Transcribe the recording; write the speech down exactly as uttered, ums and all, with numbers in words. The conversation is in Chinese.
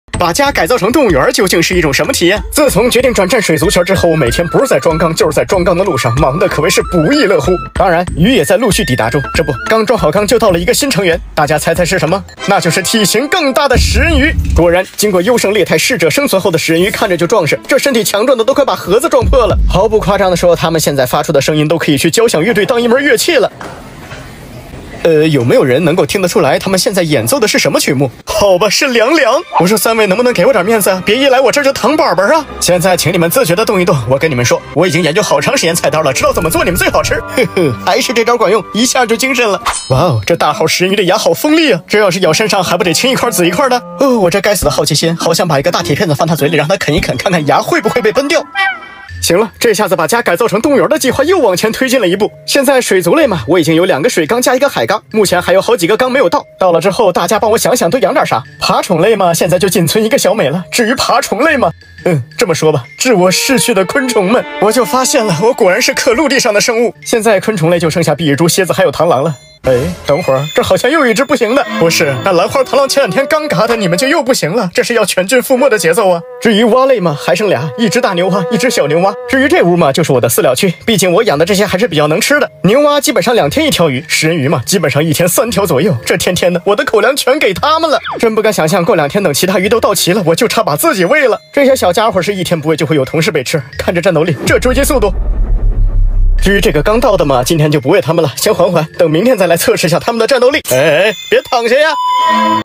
把家改造成动物园究竟是一种什么体验？自从决定转战水族圈之后，每天不是在装缸就是在装缸的路上，忙得可谓是不亦乐乎。当然，鱼也在陆续抵达中。这不，刚装好缸就到了一个新成员，大家猜猜是什么？那就是体型更大的食人鱼。果然，经过优胜劣汰、适者生存后的食人鱼看着就壮实，这身体强壮的都快把盒子撞破了。毫不夸张的说，他们现在发出的声音都可以去交响乐队当一门乐器了。呃，有没有人能够听得出来他们现在演奏的是什么曲目？好吧，是凉凉。我说三位能不能给我点面子啊？别一来我这就糖宝宝啊！现在请你们自觉的动一动。我跟你们说，我已经研究好长时间菜刀了，知道怎么做你们最好吃。呵呵，还是这招管用，一下就精神了。哇哦，这大号食人鱼的牙好锋利啊！这要是咬身上还不得青一块紫一块的？哦，我这该死的好奇心，好想把一个大铁片子放他嘴里让他啃一啃，看看牙会不会被崩掉。行了，这下子把家改造成动物园的计划又往前推进了一步。现在水族类嘛，我已经有两个水缸加一个海缸，目前还有好几个缸没有到。到了之后，大家帮我想想都养点啥。爬虫类嘛，现在就仅存一个小美了。至于爬虫类嘛，嗯，这么说吧，致我逝去的昆虫们，我就发现了，我果然是可陆地上的生物。现在昆虫类就剩下比翼蛛、蝎子还有螳螂了。哎，等会儿，这好像又有一只不行的。不是，那兰花螳螂前两天刚嘎的，你们就又不行了，这是要全军覆没的节奏啊！至于蛙类嘛，还剩俩，一只大牛蛙，一只小牛蛙。至于这屋嘛，就是我的饲料区，毕竟我养的这些还是比较能吃的。牛蛙基本上两天一条鱼，食人鱼嘛，基本上一天三条左右。这天天的，我的口粮全给他们了，真不敢想象，过两天等其他鱼都到齐了，我就差把自己喂了。这些小家伙是一天不喂就会有同事被吃，看着战斗力，这追击速度。至于这个刚到的嘛，今天就不喂他们了，先缓缓，等明天再来测试一下他们的战斗力。哎，别躺下呀！